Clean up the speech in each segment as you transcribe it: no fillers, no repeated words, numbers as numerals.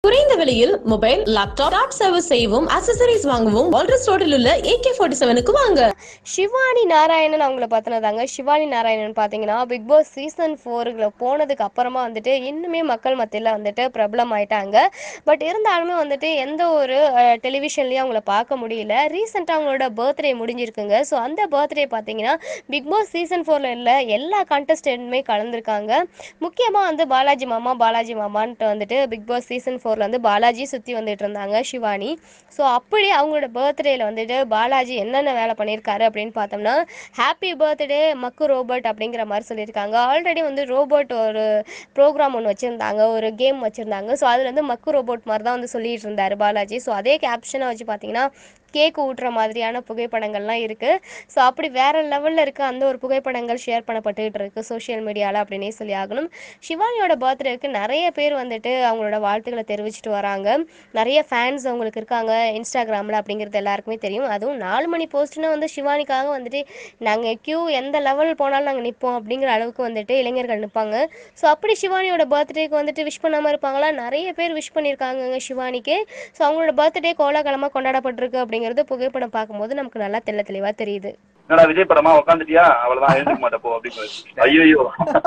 குறைந்த விலையில் mobile, laptop, tab service செய்யவும், அக்சசரிஸ் வாங்கவும் Addres ரோட்டில் உள்ள AK47க்கு வாங்க. ஷிவானி நாராயணன் அவங்கள பார்த்தனதாங்க. ஷிவானி நாராயணன் பார்த்தீங்கன்னா பிக் பாஸ் சீசன் 4ல போனதுக்கு அப்புறமா வந்துட்டு இன்னுமே மக்கள் மத்தியில் வந்துட்டு பிரபலம் ஆயிட்டாங்க. பட் இருந்தாலுமே வந்துட்டு எந்த ஒரு டெலிவிஷன்லையும் அவங்கள பார்க்க முடியல. ரீசெண்டாக அவங்களோட பர்த்டே முடிஞ்சிருக்குங்க. ஸோ அந்த பர்த்டே பார்த்தீங்கன்னா பிக் பாஸ் சீசன் 4ல இல்லை எல்லா கண்டஸ்டன்ட்டுமே கலந்துருக்காங்க. முக்கியமாக வந்து பாலாஜி மாமான்ட்டு வந்துட்டு பிக் பாஸ் சீசன் 4 வந்து பாலாஜி சுற்றி வந்துட்டு இருந்தாங்க ஷிவானி. ஸோ அப்படி அவங்களோட பர்த்டேயில் வந்துட்டு பாலாஜி என்னென்ன வேலை பண்ணியிருக்காரு அப்படின்னு பார்த்தோம்னா, ஹாப்பி பர்த்டே மக்கு ரோபோட் அப்படிங்கிற மாதிரி சொல்லியிருக்காங்க. ஆல்ரெடி வந்து ரோபோட் ஒரு ப்ரோக்ராம் ஒன்று வச்சுருந்தாங்க, ஒரு கேம் வச்சுருந்தாங்க. ஸோ அதில் வந்து மக்கு ரோபோட் மாதிரி தான் வந்து சொல்லிட்டு இருந்தார் பாலாஜி. ஸோ அதே கேப்ஷனை வச்சு பார்த்தீங்கன்னா கேக் ஊட்டுற மாதிரியான புகைப்படங்கள்லாம் இருக்குது. ஸோ அப்படி வேறு லெவலில் இருக்க அந்த ஒரு புகைப்படங்கள் ஷேர் பண்ணப்பட்டுக்கிட்டு இருக்குது சோஷியல் மீடியாவில் அப்படின்னே சொல்லி ஆகணும். ஷிவானியோட பர்த்டேக்கு நிறைய பேர் வந்துட்டு அவங்களோட வாழ்த்துக்களை தெரிவிச்சிட்டு வராங்க. நிறைய ஃபேன்ஸ் அவங்களுக்கு இருக்காங்க இன்ஸ்டாகிராமில் அப்படிங்கிறது எல்லாருக்குமே தெரியும். அதுவும் 4 மணி போஸ்ட்னா வந்து ஷிவானிக்காக வந்துட்டு நாங்கள் கியூ எந்த லெவல் போனாலும் நாங்கள் நிற்போம் அப்படிங்கிற அளவுக்கு வந்துட்டு இளைஞர்கள் நிற்பாங்க. ஸோ அப்படி ஷிவானியோட பர்த்டேக்கு வந்துட்டு விஷ் பண்ணாமல் இருப்பாங்களா? நிறைய பேர் விஷ் பண்ணியிருக்காங்க ஷிவானிக்கு. ஸோ அவங்களோட பர்த்டே கோலாகலமாக கொண்டாடப்பட்டிருக்கு அப்படிங்கிறது புகைப்படம் பார்க்கும்போது நமக்கு நல்லா தெளிவா தெரியுது. என்னடா விஜய் படமா உட்காந்துட்டியா அவ்வளவுதான் எழுந்துக்க மாட்டப்போ அப்படின்னு. ஐயோ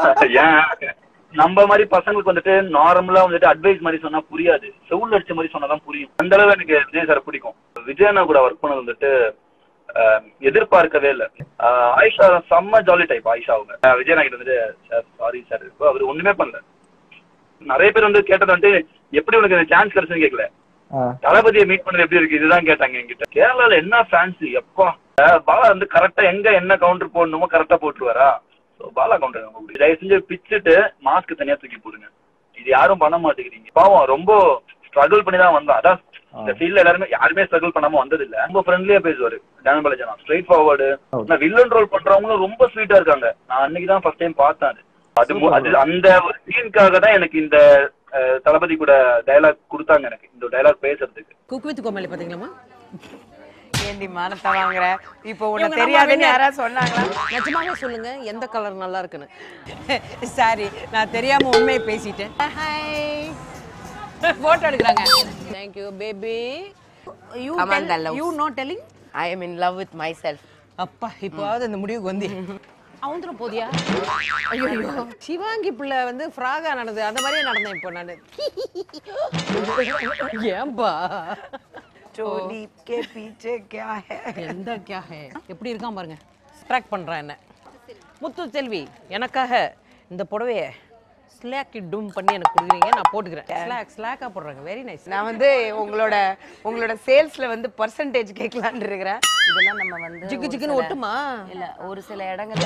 ஏன் நம்ம மாதிரி பசங்களுக்கு வந்துட்டு நார்மலா வந்துட்டு அட்வைஸ் மாதிரி சொன்னா புரியாது, செவுல் அடிச்ச மாதிரி சொன்னாதான் புரியும். அந்த அளவு எனக்கு விஜய் சார் பிடிக்கும். விஜயனா கூட ஒர்க் பண்ணது வந்துட்டு எதிர்பார்க்கவே இல்லை. ஆயிஷா செம்ம ஜாலி டைப். ஆயிஷா அவங்க விஜயனா கிட்ட வந்துட்டு சார் சாரி சார் அவரு ஒண்ணுமே பண்ணல. நிறைய பேர் வந்து கேட்டது வந்துட்டு எப்படி உனக்கு சான்ஸ் கிடைச்சுன்னு கேட்கல, தளபதியை மீட் பண்ணது எப்படி இருக்கு இதுதான் கேட்டாங்க என்கிட்ட. கேரளால என்ன ஃபேன்ஸ் எப்பா, பாலா வந்து கரெக்டா எங்க என்ன கவுண்டர் போடணுமோ கரெக்டா போட்டுருவாரா. பாலா கவுண்டர் தயவு செஞ்சு பிச்சுட்டு மாஸ்க் தனியா தூக்கி போடுங்க. இது யாரும் பண்ண மாட்டேங்கிறீங்க. பாவம் ரொம்ப ஸ்ட்ரகிள் பண்ணி தான் வந்தா. அதான் இந்த ஃபீல்ட்ல எல்லாருமே யாருமே ஸ்ட்ரகிள் பண்ணாம வந்தது இல்ல. ரொம்ப ஃப்ரெண்ட்லியா பேசுவாரு Balaji. Straightforward. Villain role பண்றவங்களும் ரொம்ப ஸ்வீட்டா இருக்காங்க. நான் அன்னைக்குதான் ஃபர்ஸ்ட் டைம் பார்த்தேன். அது அந்த சீனுக்காக தான் எனக்கு இந்த தளபதி கூட டயலாக் கொடுத்தாங்க, எனக்கு இந்த டயலாக் பேசுறதுக்கு. குக் வித் கோமாளி பாத்தீங்களாமா? ஏண்டி மானத்தை வாங்குற? இப்போ உனக்கு தெரியாதுன்னு யாராவது சொன்னாங்களா? நிஜமாவே சொல்லுங்க எந்த கலர் நல்லா இருக்குன்னு. சாரி நான் தெரியாம உண்மையை பேசிட்டேன். ஹாய் போட்டோ எடுக்கறாங்க. Thank you baby. You not telling? I am in love with myself. அப்பா இப்போவாவது இந்த முடிவுக்கு வந்து அவந்துரும் போதியா? ஐயோ சிவாங்கி பிள்ளை வந்து ஃப்ராகா நடந்தது அந்த மாதிரியே நடந்தேன் இப்போ நான். ஏன்பா चोली के पीछे क्या है? எந்த क्या है? எப்படி இருக்கான் பாருங்க. ஸ்ப்ராக் பண்றான் என்ன. முத்து செல்வி எனக்காக இந்த புடவைய ஸ்லாக்கி டும் பண்ணி எனக்கு கொடுக்குறீங்க, நான் போட்டுக்கிறேன். ஸ்லாக்கா போடுறாங்க. Very nice. நான் வந்து உங்களோட சேல்ஸ்ல வந்து பர்சன்டேஜ் கேட்கலான்னு இருக்கிறேன். இதெல்லாம் நம்ம வந்து ஜிக்கு ஜிக்குன்னு ஒட்டுமா? இல்ல ஒரு சில இடங்கள்ல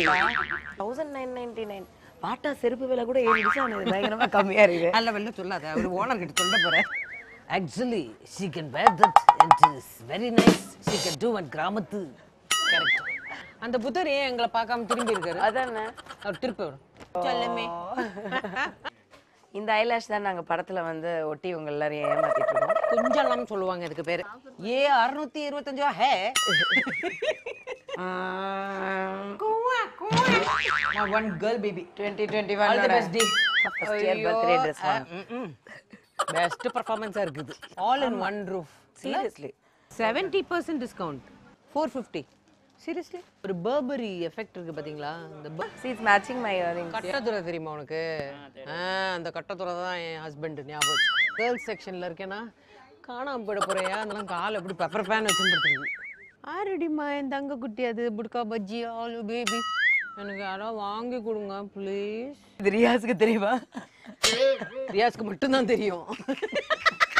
1999 பாட்டா செருப்பு விலை கூட 7 நிமிஷம் பயங்கரமா கம்மியா இருக்கு. நல்ல வெள்ள சொல்லாத, அவர் ஓனர் கிட்ட சொல்ல போறேன். Actually she can wear that and it is very nice. She can do one கிராமத்து. கரெக்ட். அந்த புத்தர் ஏன் எங்களை பார்க்காம திரும்பி இருக்காரு? அதானே அவர் திருப்பி வரும். சொல்லுமே. இந்த ஐலாஷ் தான் நாங்க படத்துல வந்து ஒட்டி உங்க எல்லாரையும் ஏமாத்திட்டு இருக்கோம். குஞ்சலாம் சொல்லுவாங்க இதுக்கு பேரு. ஏ 625 ஹே. My one girl baby 2021 all the best day. first year birthday dress best performance இருக்குது. All in one roof. seriously 70% discount 450. seriously ஒரு Burberry எஃபெக்ட் இருக்கு பாத்தீங்களா? இந்த she's matching my earrings. கட்டதுரை தெரியுமா உனக்கு? அந்த கட்டதுரை தான் என் ஹஸ்பண்ட். ஞாபகம் கேர்ள்ஸ் செக்ஷன்ல இருக்கேனா காணாம போயிட போறியா? அதெல்லாம் கால் எப்படி பெப்பர் பேன் வச்சுருக்கு. ஆரடிமா என் தங்க குட்டி அது புட்கா பஜ்ஜி ஆலு பேபி எனக்கு யாராவது வாங்கி கொடுங்க ப்ளீஸ். இது ரியாஸ்க்கு தெரியுமா? ரியாஸ்க்கு மட்டும்தான் தெரியும்.